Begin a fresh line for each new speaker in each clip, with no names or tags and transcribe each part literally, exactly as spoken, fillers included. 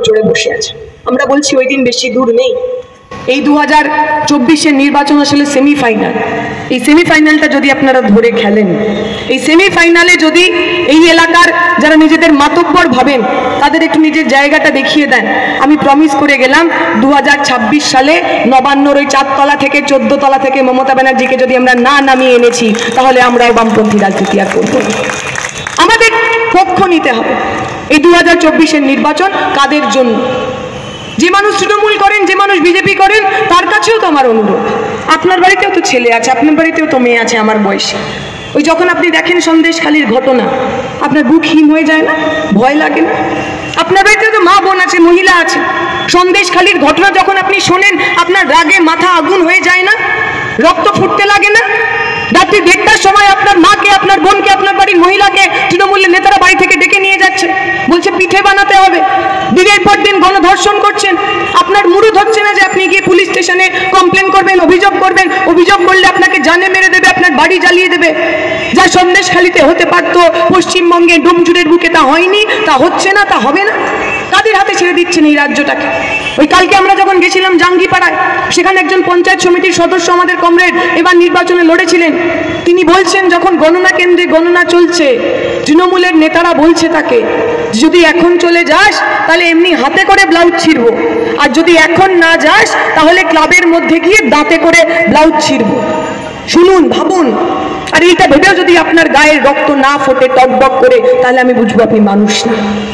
চড়ে বসে আছে। আমরা বলছি ওই দিন বেশি দূর নেই, এই দু হাজার চব্বিশের নির্বাচন আসলে সেমিফাইনাল। এই সেমিফাইনালটা যদি আপনারা ধরে খেলেন, এই সেমিফাইনালে যদি এই এলাকার যারা নিজেদের মাতব্বর ভাবেন তাদের একটু নিজের জায়গাটা দেখিয়ে দেন, আমি প্রমিস করে গেলাম দু হাজার ছাব্বিশ সালে নবান্নর ওই চারতলা থেকে চোদ্দ তলা থেকে মমতা ব্যানার্জিকে যদি আমরা না নামিয়ে এনেছি তাহলে আমরাও বামপন্থী রাজনীতি আর করব না। আমাদের পক্ষ নিতে হবে। এই দু হাজার চব্বিশের নির্বাচন কাদের জন্য? যে মানুষ তৃণমূল করেন, যে মানুষ বিজেপি করেন, তার কাছেও তো আমার অনুরোধ, আপনার বাড়িতেও তো ছেলে আছে, আপনার বাড়িতেও তো মেয়ে আছে আমার বয়সী। ওই যখন আপনি দেখেন সন্দেশখালির ঘটনা, আপনার বুক হিম হয়ে যায় না? ভয় লাগে না? আপনার বাড়িতেও তো মা বোন আছে, মহিলা আছে। সন্দেশখালির ঘটনা যখন আপনি শোনেন আপনার রাগে মাথা আগুন হয়ে যায় না? রক্ত ফুটতে লাগে না? রাত্রি দেড়টার সময় আপনার মাকে, আপনার বোনকে, আপনার বাড়ির মহিলাকে তৃণমূলের নেতারা বাড়ি থেকে ডেকে নিয়ে যাচ্ছে, বলছে পিঠে বানাতে হবে, দিনের পর দিন গণধর্ষণ করছেন। আপনার মুরুদ হচ্ছে না যে আপনি গিয়ে পুলিশ স্টেশনে কমপ্লেন করবেন, অভিযোগ করবেন? অভিযোগ করলে আপনাকে জানে মেরে দেবে, আপনার বাড়ি জ্বালিয়ে দেবে। যা সন্দেশখালিতে হতে পারত পশ্চিমবঙ্গে ডুমজুরের বুকে তা হয়নি, তা হচ্ছে না, তা হবে না। কাদের হাতে ছেড়ে দিচ্ছেন এই রাজ্যটাকে? ওই কালকে আমরা যখন গেছিলাম জাঙ্গিপাড়ায়, সেখানে একজন পঞ্চায়েত সমিতির সদস্য আমাদের কমরেড এবার নির্বাচনে লড়েছিলেন। তিনি বলছেন যখন গণনা কেন্দ্রে গণনা চলছে, তৃণমূলের নেতারা বলছে তাকে যদি এখন চলে যাস তাহলে এমনি হাতে করে ব্লাউজ ছিঁড়ব, আর যদি এখন না যাস তাহলে ক্লাবের মধ্যে গিয়ে দাঁতে করে ব্লাউজ ছিঁড়ব। শুনুন, ভাবুন। আর এইটা ভেবেও যদি আপনার গায়ের রক্ত না ফোটে টকবক করে, তাহলে আমি বুঝবো আপনি মানুষ না।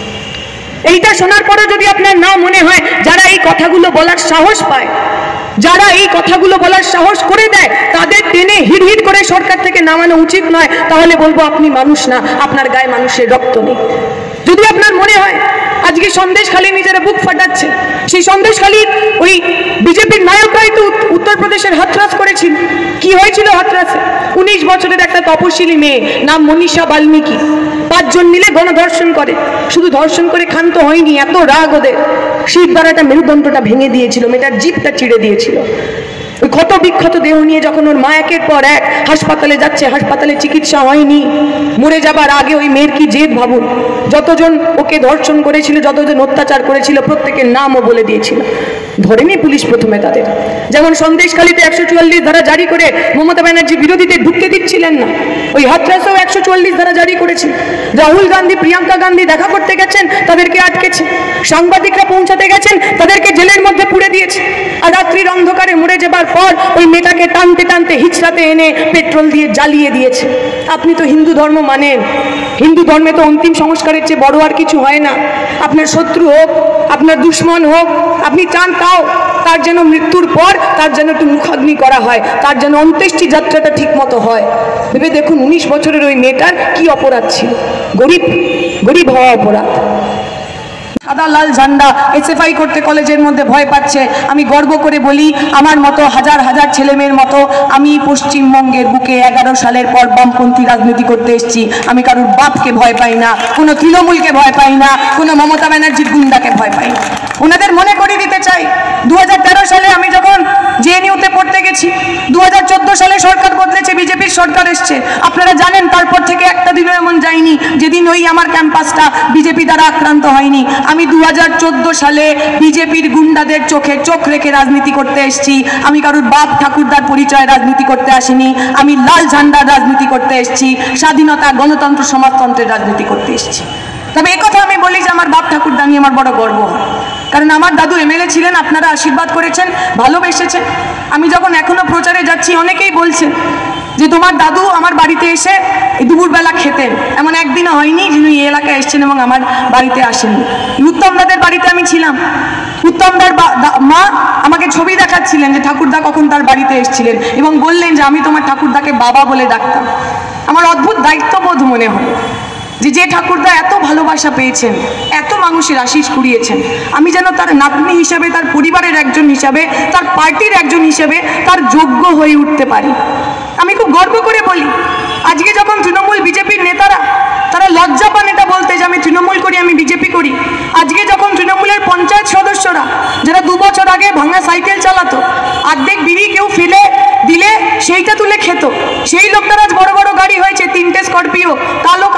এইটা শোনার পরে যদি আপনার না মনে হয় যারা এই কথাগুলো বলার সাহস পায়, যারা এই কথাগুলো বলার সাহস করে দেয়, তাদের টেনে হিড় হিড় করে সরকার থেকে নামানো উচিত নয়, তাহলে বলবো আপনি মানুষ না, আপনার গায়ে মানুষের রক্ত নেই। যদি আপনার মনে হয় আজকে সন্দেশখালী নিজেরা বুক ফাটাচ্ছে, সেই সন্দেশখালীর ওই বিজেপির নায়করাই তো উত্তরপ্রদেশের হাতরাস করেছিল। কি হয়েছিল হাতরাসে? উনিশ বছরের একটা তপশিলি মেয়ে নাম মনীষা বাল্মীকি, পাঁচজন মিলে গণধর্ষণ করে। শুধু ধর্ষণ করে ক্ষান্ত হয়নি, এত রাগ ওদের, শিব দ্বারাটা মেরুদণ্ডটা ভেঙে দিয়েছিল, মেয়েটার জিভটা চিড়ে দিয়েছিল। ওই ক্ষত বিক্ষত দেহ নিয়ে যখন ওর মা একের পর এক হাসপাতালে যাচ্ছে, হাসপাতালে চিকিৎসা হয়নি, মরে যাবার আগে ওই মেয়ের কি জেদ ভাবুন। যতজন ওকে ধর্ষণ করেছিল, যতজন অত্যাচার করেছিল, প্রত্যেকের নামও বলে দিয়েছিল। ধরেনি পুলিশ প্রথমে তাদের। যেমন সন্দেশখালীতে একশো চুয়াল্লিশ ধারা জারি করে মমতা ব্যানার্জি বিরোধীদের ঢুকতে দিচ্ছিলেন না, ওই হাতরাসেও একশো চুয়াল্লিশ ধারা জারি করেছে। রাহুল গান্ধী, প্রিয়াঙ্কা গান্ধী দেখা করতে গেছেন, তাদেরকে আটকেছে। সাংবাদিকরা পৌঁছাতে গেছেন, তাদেরকে জেলের মধ্যে পুড়ে দিয়েছে। আর রাত্রির অন্ধকারে মরে যাবার পর ওই মেয়েটাকে টানতে টানতে হিচড়াতে এনে পেট্রোল দিয়ে জ্বালিয়ে দিয়েছে। আপনি তো হিন্দু ধর্ম মানেন, হিন্দু ধর্মে তো অন্তিম সংস্কারের চেয়ে বড় আর কিছু হয় না। আপনার শত্রু হোক, আপনার দুশ্মন হোক, আপনি চান তাও তার যেন মৃত্যুর পর তার যেন একটু মুখাগ্নি করা হয়, তার যেন অন্ত্যেষ্টি যাত্রাটা ঠিক মতো হয়। ভেবে দেখুন উনিশ বছরের ওই মেয়েটার কি অপরাধ ছিল? গরিব গরিব হওয়া অপরাধ। সাদা লাল ঝান্ডা এসএফআই করতে কলেজের মধ্যে ভয় পাচ্ছে। আমি গর্ব করে বলি, আমার মতো হাজার হাজার ছেলে মেয়ের মতো আমি পশ্চিমবঙ্গের বুকে এগারো সালের পর বামপন্থী রাজনীতি করতে এসেছি। আমি কারোর বাপকে ভয় পাই না, কোনো তৃণমূলকে ভয় পাই না, কোনো মমতা ব্যানার্জির গুন্ডাকে ভয় পাই না। ওনাদের মনে করিয়ে দিতে চাই, দু হাজার তেরো সালে আমি যখন জেএনইউতে পড়তে গেছি, দু হাজার চোদ্দো সালে সরকার বদলেছে, বিজেপির সরকার এসছে। আপনারা জানেন তারপর থেকে একটা দিনও এমন যায়নি যেদিন ওই আমার ক্যাম্পাসটা বিজেপি দ্বারা আক্রান্ত হয়নি। আমি দু হাজার চোদ্দো সালে বিজেপির গুন্ডাদের চোখে চোখ রেখে রাজনীতি করতে এসেছি। আমি কারোর বাপ ঠাকুরদার পরিচয়ে রাজনীতি করতে আসিনি। আমি লাল ঝান্ডার রাজনীতি করতে এসেছি, স্বাধীনতা, গণতন্ত্র, সমাজতন্ত্রের রাজনীতি করতে এসেছি। তবে এই কথা আমি বলি যে আমার বাপ ঠাকুরদা নিয়ে আমার বড় গর্ব হয়, কারণ আমার দাদু এমএলএ ছিলেন, আপনারা আশীর্বাদ করেছেন, ভালোবেসেছেন। আমি যখন এখনো প্রচারে যাচ্ছি, অনেকেই বলছেন যে তোমার দাদু আমার বাড়িতে এসে এই দুপুরবেলা খেতেন। এমন একদিনও হয়নি যিনি এই এলাকায় এসছেন এবং আমার বাড়িতে আসেননি। উত্তমদাদের বাড়িতে আমি ছিলাম, উত্তমদার মা আমাকে ছবি দেখাচ্ছিলেন যে ঠাকুরদা কখন তার বাড়িতে এসেছিলেন, এবং বললেন যে আমি তোমার ঠাকুরদাকে বাবা বলে ডাকতাম। আমার অদ্ভুত দায়িত্ববোধ মনে হয় যে যে ঠাকুরদা এত ভালোবাসা পেয়েছেন, এত মানুষের আশিস কুড়িয়েছেন, আমি যেন তার নাতনি হিসাবে, তার পরিবারের একজন হিসাবে, তার পার্টির একজন হিসাবে তার যোগ্য হয়ে উঠতে পারি। আমি খুব গর্ব করে বলি, আজকে যখন তৃণমূল বিজেপির নেতারা তারা লজ্জা পান এটা বলতে যে আমি তৃণমূল করি, আমি বিজেপি করি। আজকে যখন তৃণমূলের পঞ্চায়েত সদস্যরা যারা দু বছর আগে ভাঙা সাইকেল চালাতো, অর্ধেক বিড়ি কেউ ফেলে দিলে সেইটা তুলে খেত, সেই লোকটার আজ বড় বড় গাড়ি হয়েছে, তিনটে স্করপিও, কালো কাঁচ লাগানো।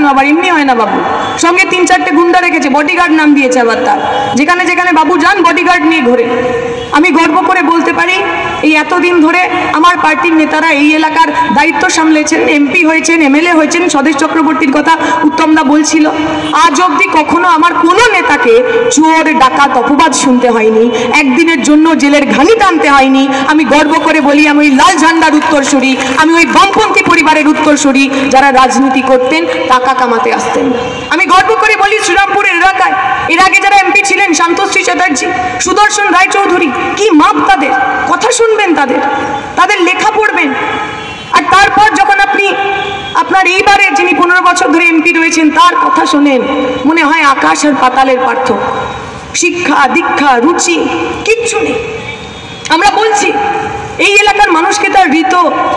কেন? আবার এমনি হয় না বাবু, সঙ্গে তিন চারটে গুন্ডা রেখেছে, বডিগার্ড নাম দিয়েছে আবার তার, যেখানে যেখানে বাবু যান বডিগার্ড নিয়ে ঘোরে। আমি গর্ব করে বলতে পারি এই এতদিন ধরে আমার পার্টির নেতারা এই এলাকার দায়িত্ব সামলেছেন, এমপি হয়েছেন, এমএলএ হয়েছেন, স্বদেশ চক্রবর্তীর কথা উত্তমদা বলছিল, আজ অবধি কখনো আমার কোনো নেতাকে চোর ডাকাত অপবাদ শুনতে হয়নি, একদিনের জন্য জেলের ঘানি টানতে হয়নি। আমি গর্ব করে বলি আমি ওই লাল ঝান্ডার উত্তরসূরি, আমি ওই বামপন্থী পরিবারের উত্তরসূরি যারা রাজনীতি করতেন, টাকা কামাতে আসতেন। আমি গর্ব করে বলি শ্রীরামপুরের এলাকায় এর আগে যারা এমপি ছিলেন, শান্তশ্রী চ্যাটার্জি, সুদর্শন রায়চৌধুরী, কি মাপ তাদের, কথা শুনবেন তাদের, তাদের লেখা পড়বেন। আর তারপর যখন আপনি আপনার এইবারে যিনি পনেরো বছর ধরে এমপি রয়েছেন তার কথা শোনেন, মনে হয় আকাশ আর পাতালের পার্থক্য, শিক্ষা দীক্ষা রুচি কিচ্ছু নেই। আমরা বলছি এই এলাকার মানুষকে তার রীত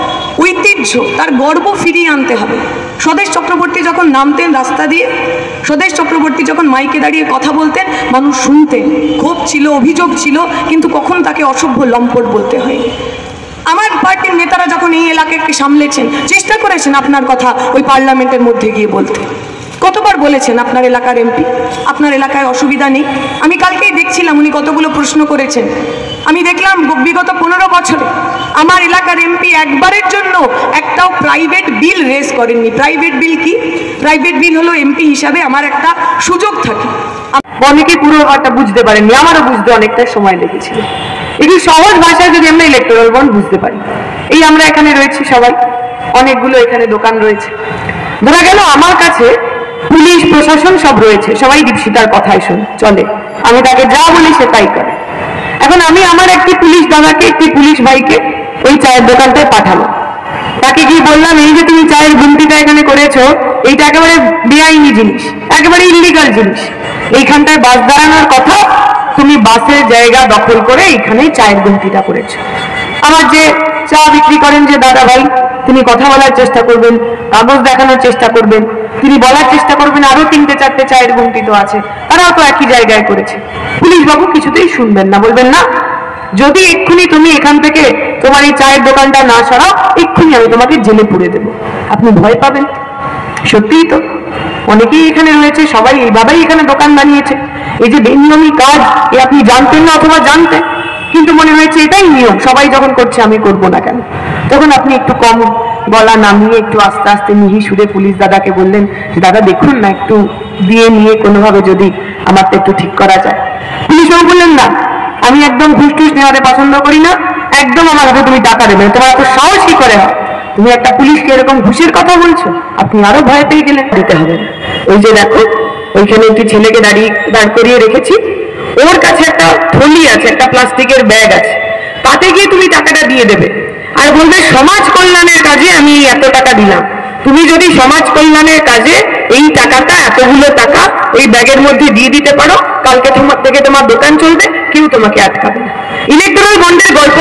ঐতিহ্য তার গর্ব ফিরিয়ে আনতে হবে। স্বদেশ চক্রবর্তী যখন নামতেন রাস্তা দিয়ে, স্বদেশ চক্রবর্তী যখন মাইকে দাঁড়িয়ে কথা বলতেন, মানুষ শুনতেন, ক্ষোভ ছিল, অভিযোগ ছিল, কিন্তু কখনো তাকে অসভ্য লম্পট বলতে হয়নি। আমার পার্টির নেতারা যখন এই এলাকাকে সামলেছেন, চেষ্টা করেছেন আপনার কথা ওই পার্লামেন্টের মধ্যে গিয়ে বলতে, কতবার বলেছেন আপনার এলাকার এমপি আপনার এলাকায় অসুবিধা নেই। আমি কালকেই দেখছিলাম উনি কতগুলো প্রশ্ন করেছেন, আমি দেখলাম বিগত পনেরো বছরে আমার এলাকার এমপি একবারের জন্য একটাও প্রাইভেট বিল রেজ করেননি। প্রাইভেট বিল কি? প্রাইভেট বিল হলো এমপি হিসাবে আমার একটা সুযোগ থাকে। অনেকে পুরো ব্যাপারটা বুঝতে পারেননি, আমারও বুঝতে অনেকটা সময় লেগেছিল। একটু সহজ ভাষায় যদি আমরা ইলেকটোরাল বন্ড বুঝতে পারি, এই আমরা এখানে রয়েছি সবাই, অনেকগুলো এখানে দোকান রয়েছে, ধরা গেল আমার কাছে পুলিশ প্রশাসন সব রয়েছে, সবাই দীপশিতার কথাই শুনে চলে, আমি তাকে যা বলি সে তাই করে। এখন আমি আমার একটি পুলিশ দাদাকে, একটি পুলিশ ভাইকে ওই চায়ের দোকানটায় পাঠালো, তাকে গিয়ে বললাম এই যে তুমি চায়ের গুমটিটা এখানে করেছো, এইটা একেবারে বেআইনি জিনিস, একেবারে ইলিগাল জিনিস, এইখানটায় বাস দাঁড়ানোর কথা, তুমি বাসের জায়গা দখল করে এইখানে চায়ের গুমটিটা করেছো। আমার যে চা বিক্রি করেন যে দাদা ভাই, তিনি কথা বলার চেষ্টা করবেন, কাগজ দেখানোর চেষ্টা করবেন, তিনি বলার চেষ্টা করবেন আরো তিনটে চারটে চায়ের গুমটি তো আছে, তারাও তো একই জায়গায় করেছে। পুলিশ বাবু কিছুতেই শুনবেন না, বলবেন না যদি এক্ষুনি তুমি এখান থেকে তোমার এই চায়ের দোকানটা না সরাও, এক্ষুনি আমি তোমাকে জেলে পুরে দেবো। আপনি ভয় পাবেন? সত্যিই তো অনেকেই এখানে রয়েছে, সবাই এইভাবেই এখানে দোকান বানিয়েছে। এই যে বেনিয়মী কাজ, এ আপনি জানতেন না অথবা জানতেন, কিন্তু মনে হয়েছে এটাই নিয়ম, সবাই যখন করছে আমি করব না কেন। তখন আপনি একটু কম গলা নামিয়ে একটু আস্তে আস্তে মিহি সুরে পুলিশ দাদাকে বললেন যে দাদা দেখুন না, একটু দিয়ে নিয়ে কোনোভাবে যদি আমারটা একটু ঠিক করা যায়। পুলিশ বাবু বললেন না, আমি একদম ঘুষ টুস নেওয়াতে পছন্দ করি না, একদম আমার হাতে তুমি টাকা দেবে, তোমার এত সাহস কি করে হয়, তুমি একটা পুলিশকে এরকম ঘুষের কথা বলছো। আপনি আরো ভয় পেয়ে গেলেন, দিতে হবে না। ওই যে দেখো ওইখানে একটি ছেলেকে দাঁড়িয়ে দাঁড় করিয়ে রেখেছি, ওর কাছে একটা থলি আছে, একটা প্লাস্টিকের ব্যাগ আছে, তাতে গিয়ে তুমি টাকাটা দিয়ে দেবে আর বলবে সমাজ কল্যাণের কাজে আমি এত টাকা দিলাম। তুমি যদি সমাজ কল্যাণের কাজে এই টাকাটা, এতগুলো টাকা ওই ব্যাগের মধ্যে দিয়ে দিতে পারো, কালকে তোমার থেকে তোমার দোকান চলবে, কেউ তোমাকে আটকাবে না। ইলেকট্রাল বন্ডের গল্প